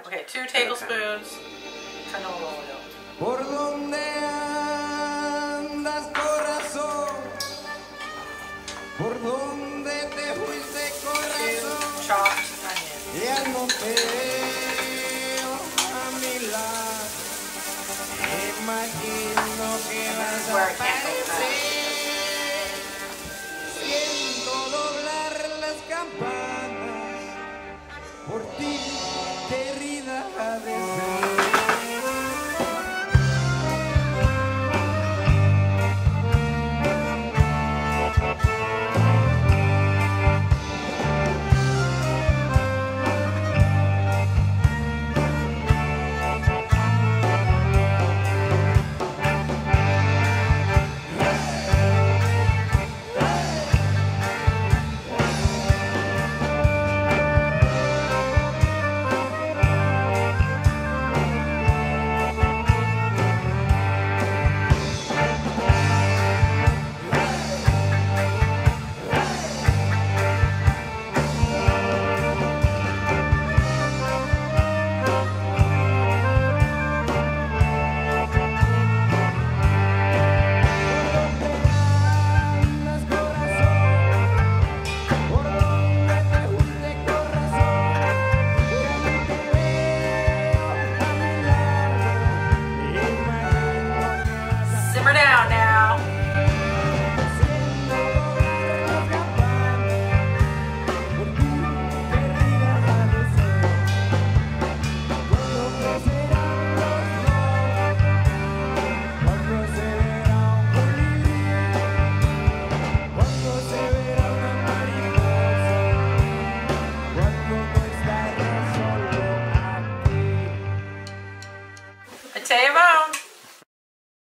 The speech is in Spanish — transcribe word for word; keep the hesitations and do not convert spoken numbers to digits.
Okay, two tablespoons canola oil. Por donde andas, corazón, por donde te fuiste, Two corazón, chopped onions. ya no te veo a mi lado, imagino que vas a Where I can't go aparecer, siento doblar las campanas, por ti, querida, ha de ser. Simmer down now. I tell you what.